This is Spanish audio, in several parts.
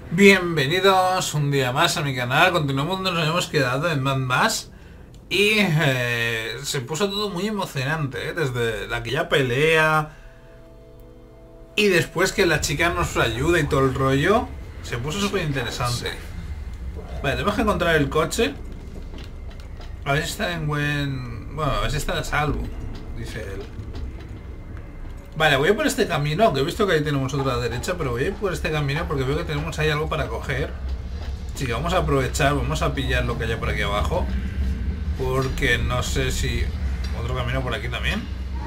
Bienvenidos un día más a mi canal. Continuamos donde nos habíamos quedado en Mad Max. Y se puso todo muy emocionante, desde aquella pelea. Y después que la chica nos ayuda y todo el rollo. Se puso súper interesante. Vale, tenemos que encontrar el coche. A ver si está en buen... Bueno, a ver si está a salvo, dice él. Vale, voy a por este camino, aunque he visto que ahí tenemos otra a la derecha, pero voy a ir por este camino porque veo que tenemos ahí algo para coger. Así que vamos a aprovechar, vamos a pillar lo que haya por aquí abajo. Porque no sé si... Otro camino por aquí también.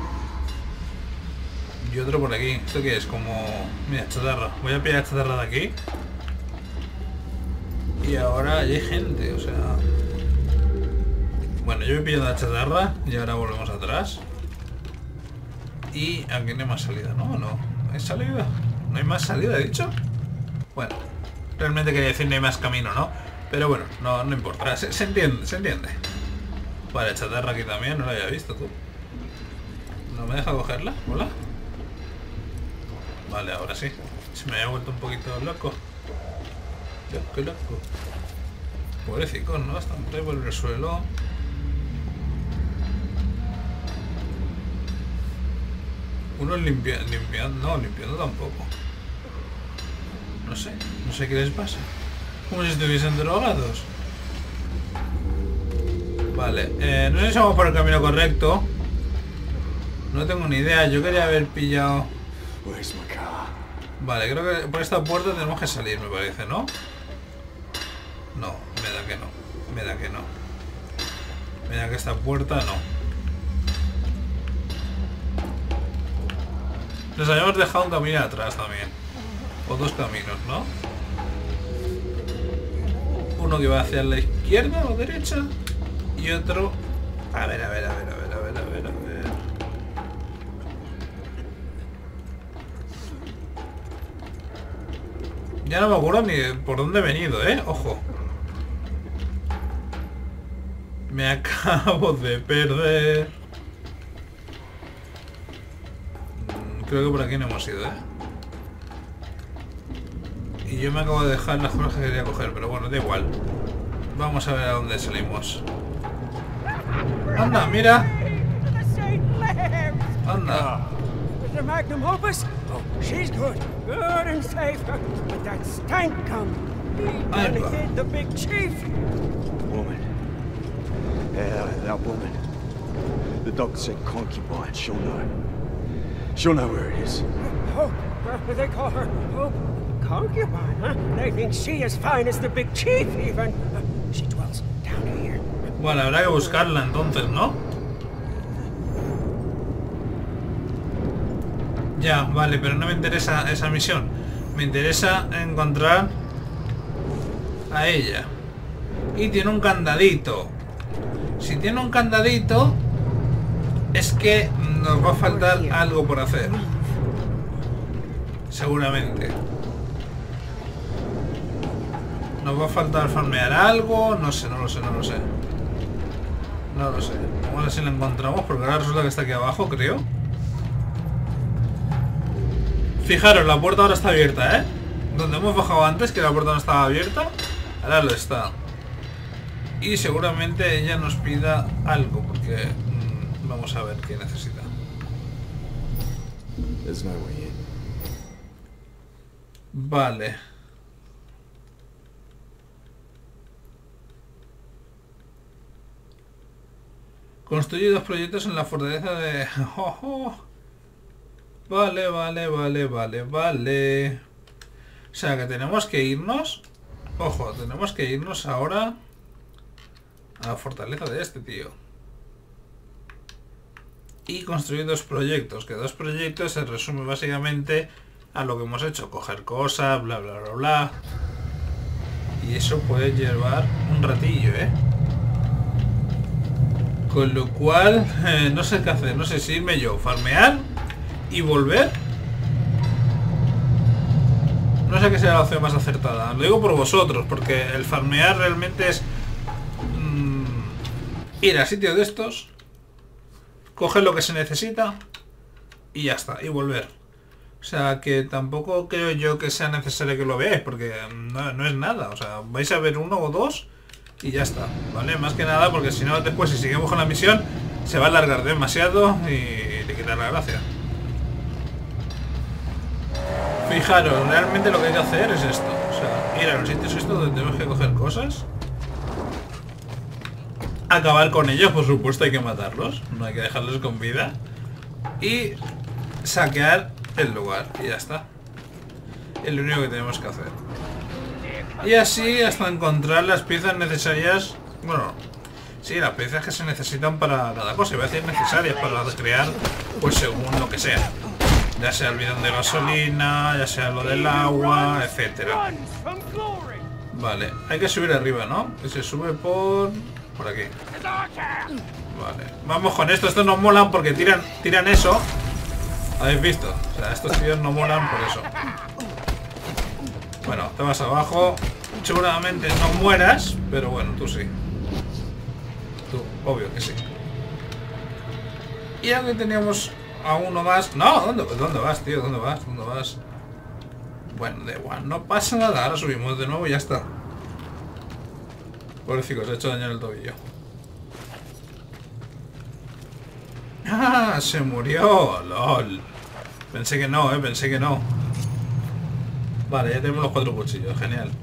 Y otro por aquí. ¿Esto qué es? Como... Mira, chatarra. Voy a pillar chatarra de aquí. Y ahora hay gente, o sea... Bueno, yo he pillado la chatarra y ahora volvemos atrás. Y aquí no hay más salida, ¿no? No, ¿hay salida? ¿No hay más salida, he dicho? Bueno, realmente quería decir no hay más camino, ¿no? Pero bueno, no importa, se entiende, se entiende. Vale, chatarra aquí también, no la había visto tú. ¿No me deja cogerla? ¿Hola? Vale, ahora sí. Se me había vuelto un poquito loco. Loco. Pobrecicos, ¿no? Están por ahí por el suelo. Uno limpiando, no, limpiando tampoco. No sé qué les pasa. Como si estuviesen drogados. Vale, no sé si vamos por el camino correcto. No tengo ni idea, yo quería haber pillado... Vale, creo que por esta puerta tenemos que salir, me parece, ¿no? No, me da que no. Me da que esta puerta no. Nos habíamos dejado un camino atrás también. O dos caminos, ¿no? Uno que va hacia la izquierda o derecha. Y otro... A ver. Ya no me acuerdo ni por dónde he venido, ¿eh? Ojo. Me acabo de perder. Creo que por aquí no hemos ido, ¿eh? Y yo me acabo de dejar las cosas que quería coger, pero bueno, da igual. Vamos a ver a dónde salimos. ¡Anda, mira! ¡Anda! The magnum opus? Oh, she's good and safe. But that stank come. He done hit the big chief. Woman. Yeah, that woman. The doctor said concubine. She'll know. She'll know where it is. Oh, they call her concubine, huh? They think she as fine as the big chief, even. She dwells down here. Bueno, habrá que buscarla entonces, ¿no? Ya, vale, pero no me interesa esa misión. Me interesa encontrar a ella. Y tiene un candadito. Si tiene un candadito, es que nos va a faltar algo por hacer. Seguramente. Nos va a faltar farmear algo. No sé. Vamos a ver si lo encontramos, porque ahora resulta que está aquí abajo, creo. Fijaros, la puerta ahora está abierta, ¿eh? Donde hemos bajado antes, que la puerta no estaba abierta, ahora lo está. Y seguramente ella nos pida algo, porque vamos a ver qué necesita. Vale. Construye 2 proyectos en la fortaleza de... Vale. O sea que tenemos que irnos. Ojo, tenemos que irnos ahora a la fortaleza de este tío. Y construir 2 proyectos. Que 2 proyectos se resume básicamente a lo que hemos hecho. Coger cosas, bla. Y eso puede llevar un ratillo, ¿eh? Con lo cual, no sé qué hacer. No sé si irme yo, farmear y volver. No sé qué sea la opción más acertada. Lo digo por vosotros, porque el farmear realmente es ir a sitios de estos, coger lo que se necesita y ya está, y volver. O sea, que tampoco creo yo que sea necesario que lo veáis, porque no es nada. O sea, vais a ver uno o dos y ya está, ¿vale? Más que nada porque si no, después si seguimos con la misión, se va a alargar demasiado y le quita la gracia. Fijaros, realmente lo que hay que hacer es esto. O sea, ir a los sitios estos donde tenemos que coger cosas. Acabar con ellos, por supuesto, hay que matarlos. No hay que dejarlos con vida. Y saquear el lugar. Y ya está. Es lo único que tenemos que hacer. Y así hasta encontrar las piezas necesarias. Bueno, sí, las piezas que se necesitan para cada cosa. Iba a decir necesarias para crear, pues según lo que sea. Ya sea el bidón de gasolina, ya sea lo del agua, etcétera. Vale, hay que subir arriba, ¿no? Y se sube por aquí. Vale, vamos con esto. Estos no molan porque tiran eso. ¿Habéis visto? O sea, estos tíos no molan por eso. Bueno, te vas abajo. Seguramente no mueras, pero bueno, tú sí. Tú, obvio que sí. Y aquí teníamos a uno más. No, ¿dónde vas, tío? ¿Dónde vas? ¿Dónde vas? Bueno, da igual, no pasa nada. Ahora subimos de nuevo y ya está. Pobrecito, se ha hecho daño en el tobillo. ¡Ah! Se murió. LOL. Pensé que no, pensé que no. Vale, ya tenemos los 4 cuchillos. Genial.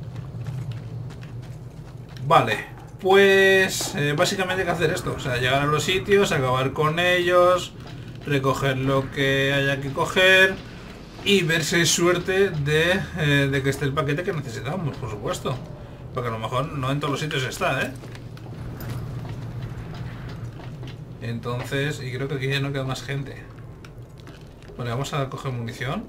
Vale. Pues básicamente hay que hacer esto. O sea, llegar a los sitios, acabar con ellos, recoger lo que haya que coger y ver si hay suerte de que esté el paquete que necesitamos, por supuesto. Porque a lo mejor no en todos los sitios está, ¿eh? Entonces, y creo que aquí ya no queda más gente. Vale, vamos a coger munición.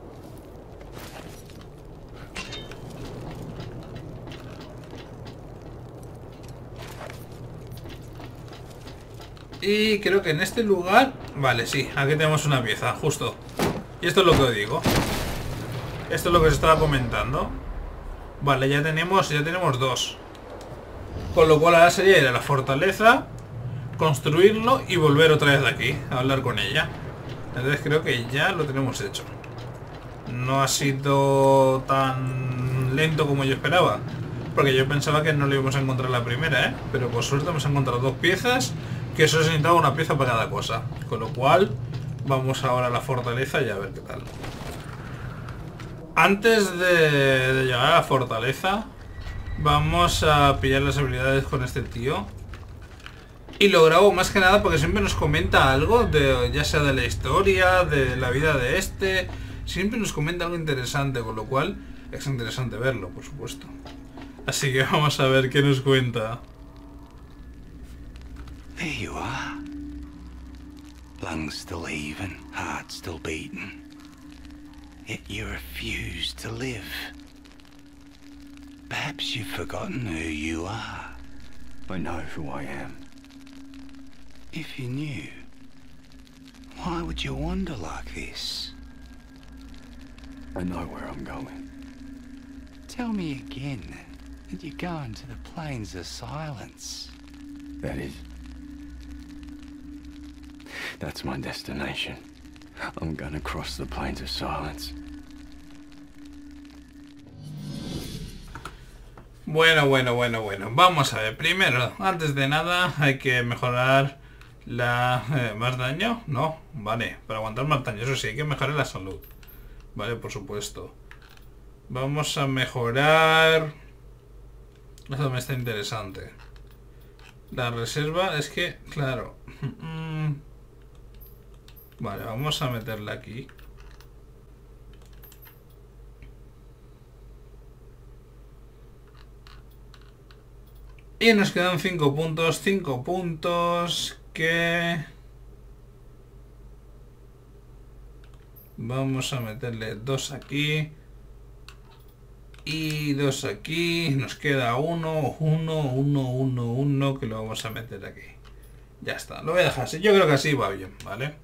Y creo que en este lugar... Vale, sí, aquí tenemos una pieza, justo. Y esto es lo que os digo. Esto es lo que os estaba comentando. Vale, ya tenemos 2. Con lo cual ahora sería ir a la fortaleza, construirlo y volver otra vez de aquí a hablar con ella. Entonces creo que ya lo tenemos hecho. No ha sido tan lento como yo esperaba, porque yo pensaba que no lo íbamos a encontrar la primera, ¿eh? Pero por suerte hemos encontrado 2 piezas, que solo se necesitaba una pieza para cada cosa. Con lo cual vamos ahora a la fortaleza y a ver qué tal. Antes de llegar a la fortaleza, vamos a pillar las habilidades con este tío. Y lo grabo más que nada porque siempre nos comenta algo, ya sea de la historia, de la vida de este. Siempre nos comenta algo interesante, con lo cual es interesante verlo, por supuesto. Así que vamos a ver qué nos cuenta. There you are. Lungs still heaving, heart still beating. Yet you refuse to live. Perhaps you've forgotten who you are. I know who I am. If you knew, why would you wander like this? I know where I'm going. Tell me again that you're going to the Plains of Silence. That's my destination. I'm gonna cross the Plains of Silence. Bueno. Vamos a ver. Primero, antes de nada, hay que mejorar ¿más daño? No. Vale, para aguantar más daño. Eso sí, hay que mejorar la salud. Vale, por supuesto. Vamos a mejorar... Esto me está interesante. La reserva es que, claro... Vale, vamos a meterla aquí. Y nos quedan 5 puntos. 5 puntos que... Vamos a meterle 2 aquí. Y 2 aquí. Nos queda 1 que lo vamos a meter aquí. Ya está, lo voy a dejar así. Yo creo que así va bien, ¿vale?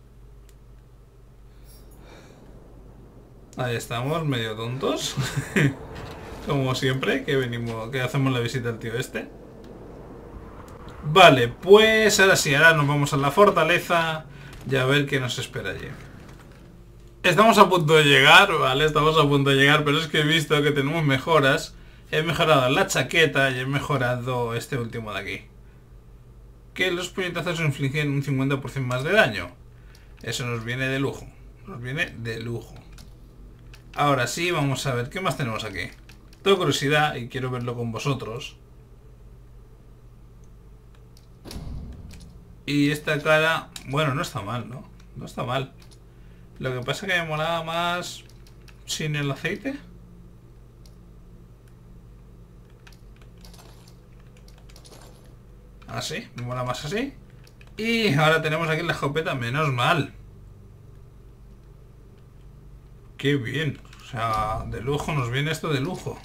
Ahí estamos, medio tontos. Como siempre, que hacemos la visita al tío este. Vale, pues ahora sí, ahora nos vamos a la fortaleza y a ver qué nos espera allí. Estamos a punto de llegar, ¿vale? Estamos a punto de llegar, pero es que he visto que tenemos mejoras. He mejorado la chaqueta y he mejorado este último de aquí. Que los puñetazos infligen un 50% más de daño. Eso nos viene de lujo. Nos viene de lujo. Ahora sí, vamos a ver qué más tenemos aquí. Tengo curiosidad y quiero verlo con vosotros. Y esta cara... Bueno, no está mal, ¿no? No está mal. Lo que pasa es que me molaba más sin el aceite. Así, me mola más así. Y ahora tenemos aquí la escopeta, menos mal. Qué bien. O sea, de lujo, nos viene esto de lujo.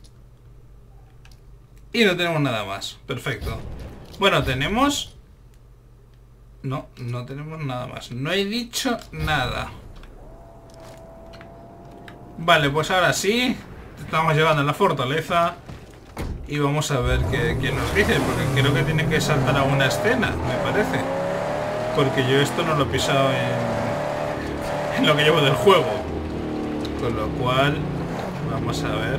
Y no tenemos nada más. Perfecto. Bueno, tenemos... No, no tenemos nada más. No he dicho nada. Vale, pues ahora sí. Estamos llegando a la fortaleza. Y vamos a ver qué nos dice. Porque creo que tiene que saltar a una escena, me parece. Porque yo esto no lo he pisado en lo que llevo del juego. Con lo cual, vamos a ver.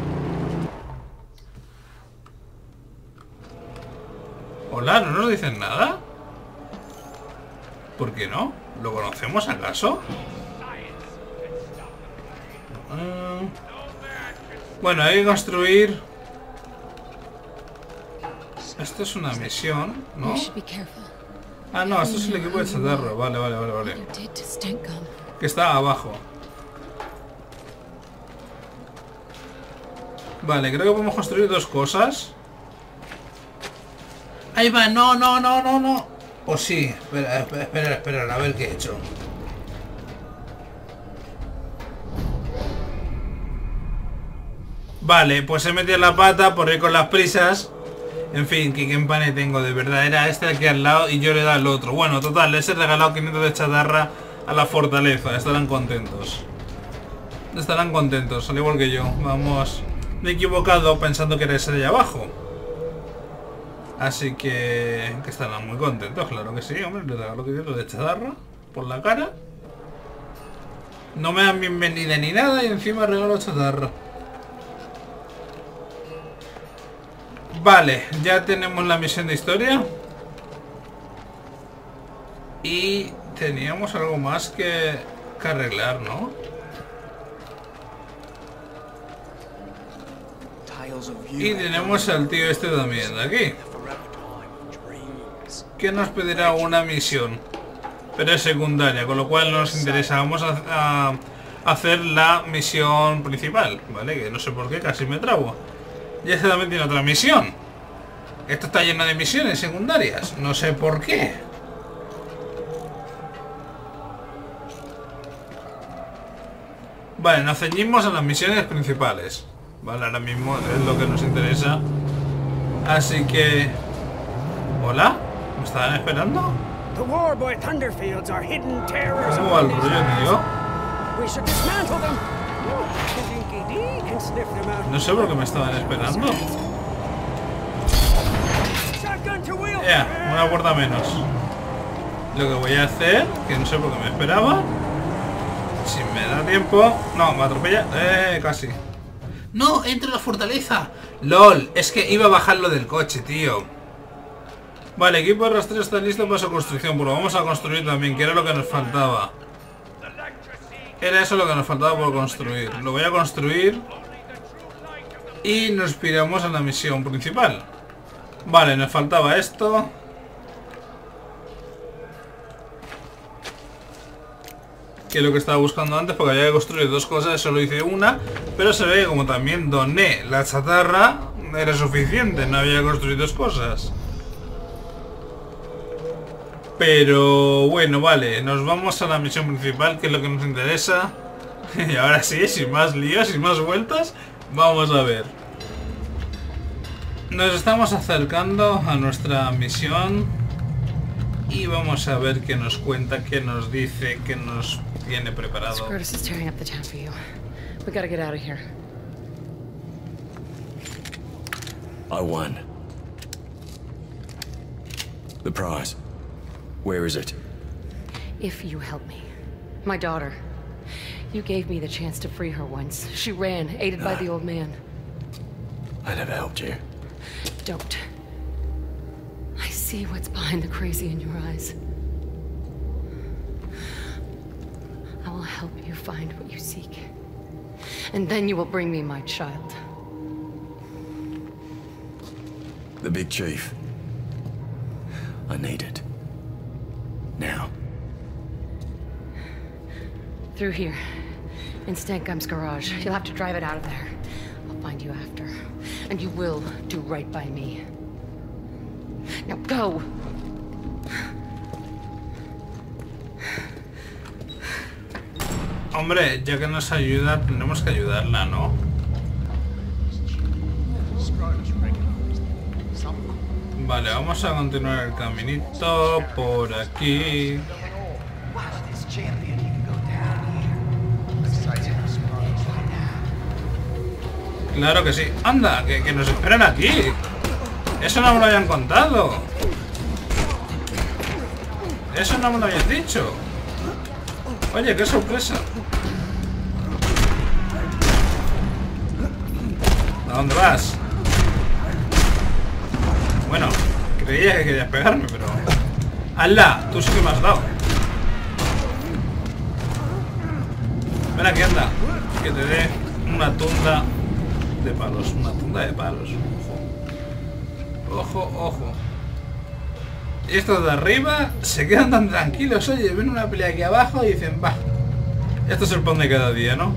Hola, ¿no nos dicen nada? ¿Por qué no? ¿Lo conocemos acaso? Bueno, hay que construir... Esto es una misión, ¿no? Ah, no, esto es el equipo de chatarra. Vale. Que está abajo. Vale, creo que podemos construir dos cosas. Ahí va, no. O sí, espera, a ver qué he hecho. Vale, pues he metido la pata por ir con las prisas. En fin, que empane tengo, de verdad. Era este aquí al lado y yo le he dado al otro. Bueno, total, les he regalado 500 de chatarra a la fortaleza. Estarán contentos. Estarán contentos, al igual que yo. Vamos, me he equivocado pensando que era ese de allá abajo. Así que estarán muy contentos, claro que sí, hombre. Les regalo 500 de chatarra por la cara. No me dan bienvenida ni nada y encima regalo chatarra. Vale, ya tenemos la misión de historia. Y teníamos algo más que arreglar, ¿no? Y tenemos al tío este también de aquí, que nos pedirá una misión, pero es secundaria, con lo cual no nos interesa. Vamos a hacer la misión principal, ¿vale? Que no sé por qué, casi me trabo. Y este también tiene otra misión. Esto está lleno de misiones secundarias. No sé por qué. Vale, nos ceñimos a las misiones principales. Vale, ahora mismo es lo que nos interesa. Así que... ¿Hola? ¿Me estaban esperando? ¿Cómo va el rollo, tío? No sé por qué me estaban esperando. Ya, una puerta menos. Lo que voy a hacer, que no sé por qué me esperaba. Si me da tiempo... No, me atropella. Casi. No, entro a la fortaleza. LOL, es que iba a bajarlo del coche, tío. Vale, equipo de rastreo está listo para su construcción. Pues lo vamos a construir también, que era lo que nos faltaba. Era eso lo que nos faltaba por construir. Lo voy a construir. Y nos piramos a la misión principal. Vale, nos faltaba esto. Que es lo que estaba buscando antes, porque había que construir dos cosas, solo hice una. Pero se ve que como también doné la chatarra, era suficiente, no había que construir dos cosas. Pero bueno, vale, nos vamos a la misión principal, que es lo que nos interesa. Y ahora sí, sin más líos, sin más vueltas, vamos a ver. Nos estamos acercando a nuestra misión. Y vamos a ver qué nos cuenta, qué nos dice, qué nos viene preparado. Scrotus is tearing up the town for you. We gotta get out of here. I won. The prize. Where is it? If you help me, my daughter, You gave me the chance to free her once. She ran, aided by the old man. I never helped you. Don't. I see what's behind the crazy in your eyes. I will help you find what you seek. And then you will bring me my child. The big chief. I need it. Now. Through here. In Stankum's garage. You'll have to drive it out of there. I'll find you after. And you will do right by me. Now go! Hombre, ya que nos ayuda, tendremos que ayudarla, ¿no? Vale, vamos a continuar el caminito por aquí. Claro que sí. ¡Anda! Que nos esperan aquí. Eso no me lo habían contado. Eso no me lo habían dicho. Oye, qué sorpresa. ¿A dónde vas? Bueno, creía que querías pegarme, pero... ¡Hala! Tú sí que me has dado. Ven aquí, anda. Que te dé una tunda de palos. Una tunda de palos. Ojo. Ojo, ojo. Y estos de arriba se quedan tan tranquilos. Oye, ven una pelea aquí abajo y dicen, va. Esto es el pan de cada día, ¿no?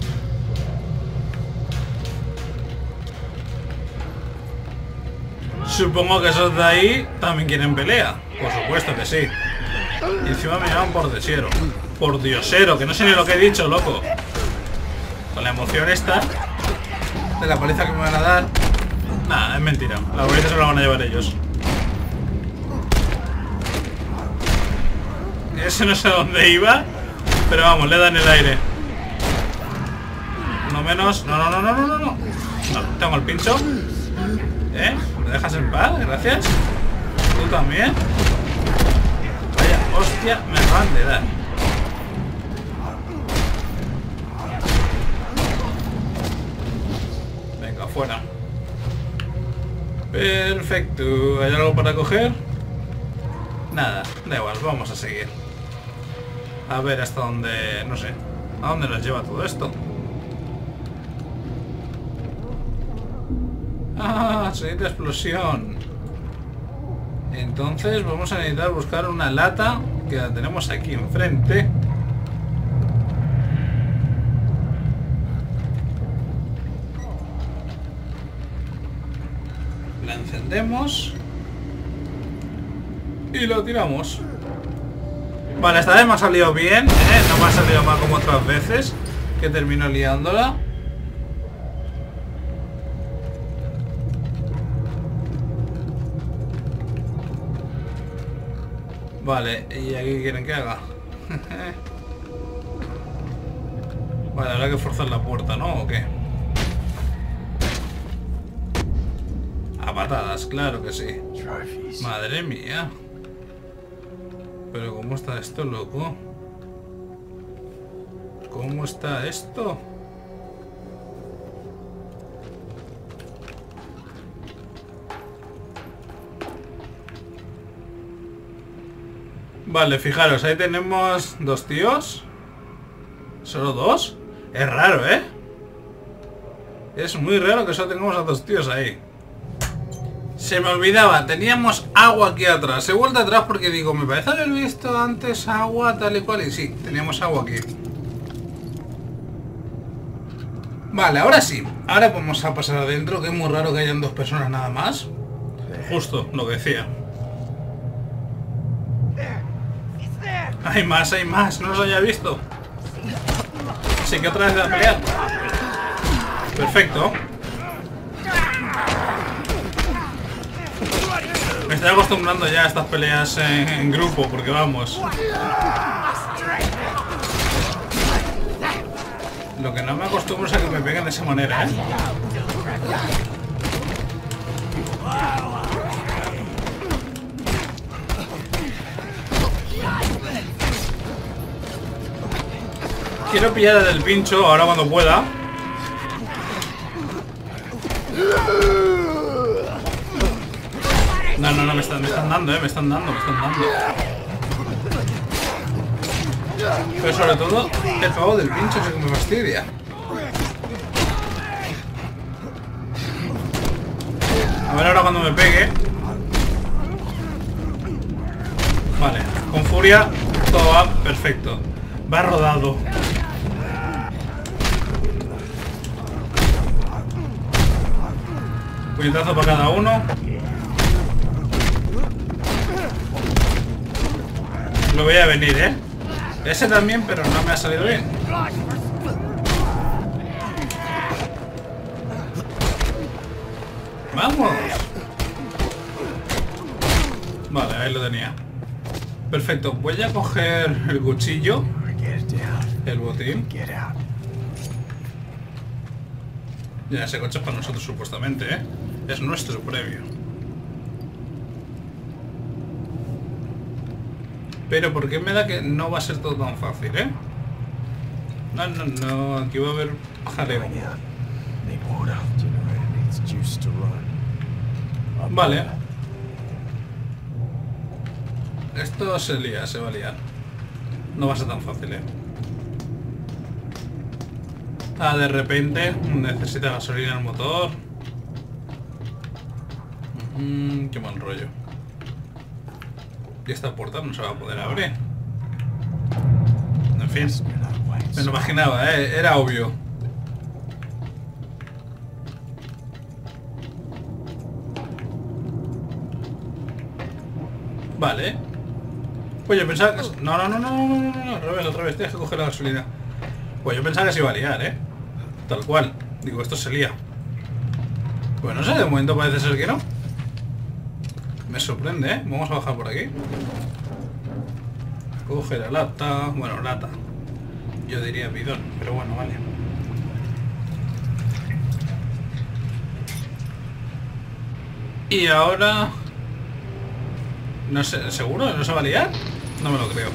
Supongo que esos de ahí también quieren pelea. Por supuesto que sí. Y encima me llaman por desiero. Por diosero, que no sé ni lo que he dicho, loco. Con la emoción esta de la paliza que me van a dar. Nah, es mentira. La paliza se la van a llevar ellos. Ese no sé a dónde iba, pero vamos, le dan el aire. Uno menos. No, no, no, no, no, no, no. No, tengo el pincho. ¿Me dejas en paz? Gracias. Tú también. Vaya, hostia, me acaban de dar. Venga, fuera. Perfecto. ¿Hay algo para coger? Nada, da igual, vamos a seguir. A ver hasta dónde... no sé. ¿A dónde nos lleva todo esto? ¡Ah! Sonido de explosión. Entonces vamos a necesitar buscar una lata que la tenemos aquí enfrente. La encendemos y lo tiramos. Vale, esta vez me ha salido bien, no me ha salido mal como otras veces, que termino liándola. Vale, ¿y aquí quieren que haga? Vale, habrá que forzar la puerta, ¿no? ¿O qué? A patadas, claro que sí. Madre mía. Pero ¿cómo está esto, loco? ¿Cómo está esto? Vale, fijaros, ahí tenemos dos tíos. ¿Solo dos? Es raro, ¿eh? Es muy raro que solo tengamos a dos tíos ahí. Se me olvidaba, teníamos agua aquí atrás. He vuelto atrás porque digo, me parece haber visto antes agua tal y cual. Y sí, teníamos agua aquí. Vale, ahora sí. Ahora vamos a pasar adentro, que es muy raro que hayan dos personas nada más. Justo, lo que decía. Hay más, no los había visto. Así que otra vez a pelear. Perfecto. Me estoy acostumbrando ya a estas peleas en grupo, porque vamos. Lo que no me acostumbro es a que me peguen de esa manera, ¿eh? Quiero pillar el pincho ahora cuando pueda. No, me están dando, me están dando. Pero sobre todo, el pavo del pincho es el que me fastidia. A ver ahora cuando me pegue. Vale, con furia todo va perfecto. Va rodado. Puñetazo para cada uno. Lo voy a venir, ¿eh? Ese también, pero no me ha salido bien. ¡Vamos! Vale, ahí lo tenía. Perfecto, voy a coger el cuchillo. El botín. Ya, ese coche es para nosotros supuestamente, ¿eh? Es nuestro premio. Pero ¿por qué me da que no va a ser todo tan fácil, eh? No, aquí va a haber jaleo. Vale. Esto se lía, se va a liar. No va a ser tan fácil, eh. Ah, de repente necesita gasolina el motor. Qué mal rollo. Y esta puerta no se va a poder abrir. En fin, me lo imaginaba, era obvio. Vale. Pues yo pensaba que... No, al revés, tienes que coger la gasolina. Pues yo pensaba que se iba a liar, tal cual. Digo, esto se lía. Pues no sé, de momento parece ser que no. Me sorprende, Vamos a bajar por aquí. Coge la lata. Bueno, lata. Yo diría bidón, pero bueno, vale. Y ahora... No sé, ¿seguro? ¿No se va a liar? No me lo creo.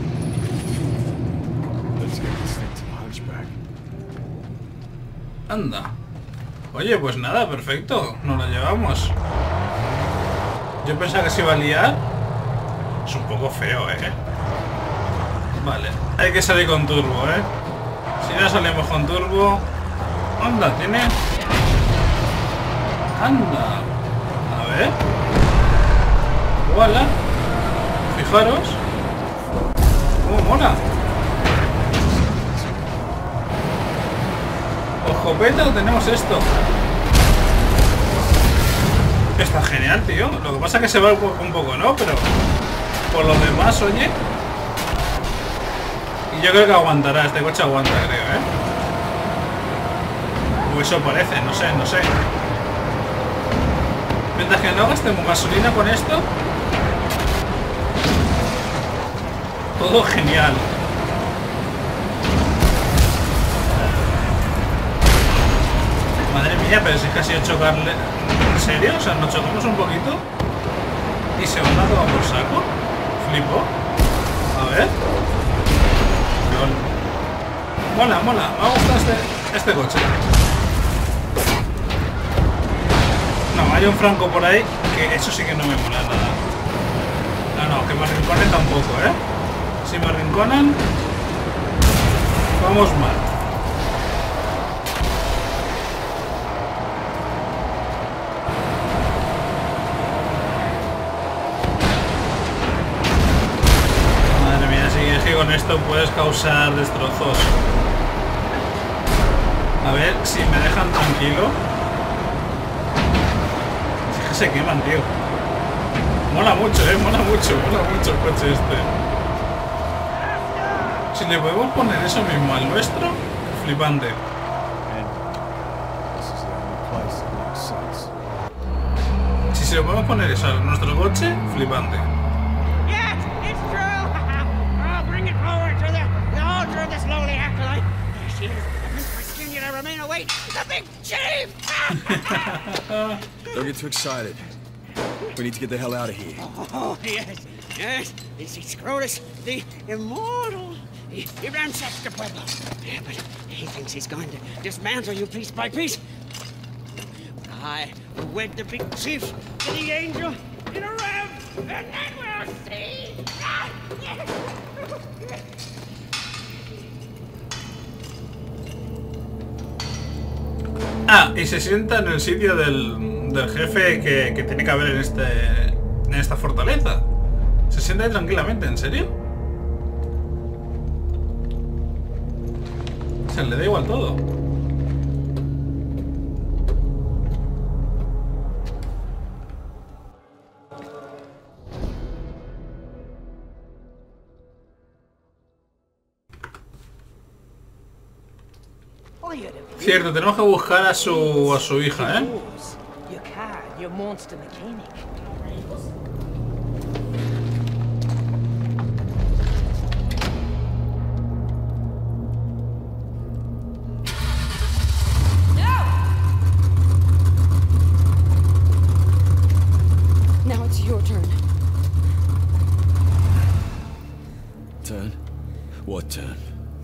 Anda. Oye, pues nada, perfecto. Nos lo llevamos. Yo pensaba que se iba a liar. Es un poco feo, Vale, hay que salir con turbo, Si no salimos con turbo... Anda, tiene... Anda. A ver. Voilà. Fijaros. Cómo mola. Escopeta, tenemos esto. Está genial, tío. Lo que pasa es que se va un poco, ¿no? Pero por lo demás, oye. Y yo creo que aguantará. Este coche aguanta, creo, O eso parece, no sé. Mientras que no gastemos gasolina con esto, todo genial. Madre mía, pero si es casi a chocarle. ¿En serio? O sea, nos chocamos un poquito y se van a tomar por saco. Flipo. A ver. Mola. Me ha gustado este coche. No, hay un Franco por ahí que eso sí que no me mola nada. No, que me arrinconen tampoco, Si me arrinconan, vamos mal. Madre mía, si es que con esto puedes causar destrozos. A ver si me dejan tranquilo. Es que se queman, tío. Mola mucho, mola mucho el coche este. Si le podemos poner eso mismo al nuestro, flipante. Si se le podemos poner eso a nuestro coche, flipante. Yes, it's true. Oh, bring it forward to the altar of this lowly acolyte. There she is. Prince Virginia to remain await the big chief. Don't get too excited. We need to get the hell out of here. Oh, yes. Yes, it's Scrotus, the immortal. He ransacks the pueblo. Yeah, but he thinks he's going to dismantle you piece by piece. But I will wed the big chief to the angel in a ram, and then we'll see. Ah, y se sienta en el sitio del jefe que tiene que haber en esta fortaleza. Se sienta ahí tranquilamente, ¿en serio? O sea, le da igual todo. Cierto, tenemos que buscar a su hija, ¿eh? Now it's your turn. Turn? What turn?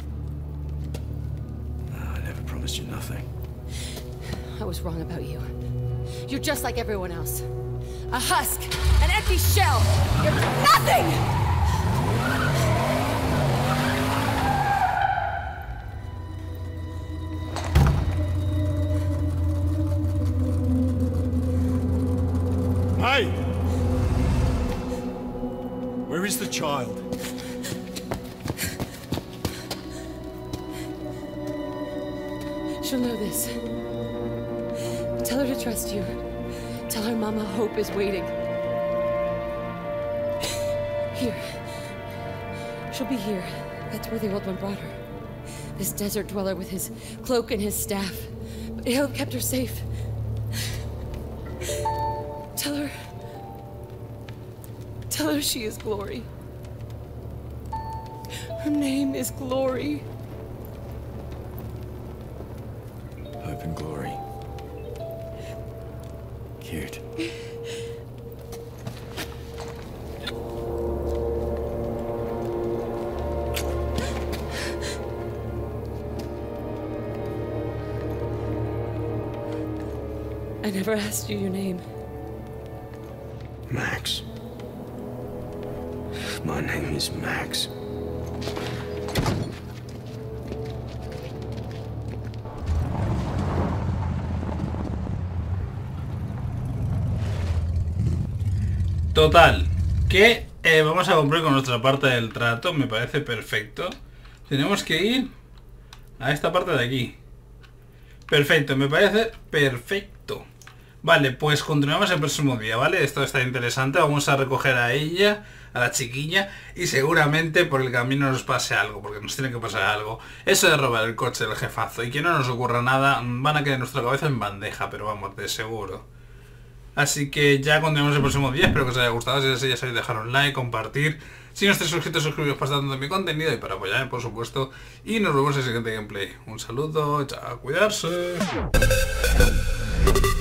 I never promised you nothing. I was wrong about you. You're just like everyone else. A husk, an empty shell. You're nothing! Hey! Where is the child? She'll know this. Tell her to trust you. Tell her Mama Hope is waiting. Here. She'll be here. That's where the old one brought her. This desert dweller with his cloak and his staff. But he'll have kept her safe. Tell her she is Glory. Her name is Glory. Hope and glory. Cute. I never asked you your name. Max. My name is Max. Total, que vamos a cumplir con nuestra parte del trato, me parece perfecto. Tenemos que ir a esta parte de aquí. Perfecto, me parece perfecto. Vale, pues continuamos el próximo día, ¿vale? Esto está interesante, vamos a recoger a ella, a la chiquilla, y seguramente por el camino nos pase algo, porque nos tiene que pasar algo. Eso de robar el coche del jefazo y que no nos ocurra nada, van a quedar nuestra cabeza en bandeja, pero vamos, de seguro. Así que ya continuamos el próximo día, espero que os haya gustado, si es así ya sabéis dejar un like, compartir. Si no estáis suscritos, suscribiros para estar dando mi contenido y para apoyarme, por supuesto. Y nos vemos en el siguiente gameplay. Un saludo, chao, cuidarse.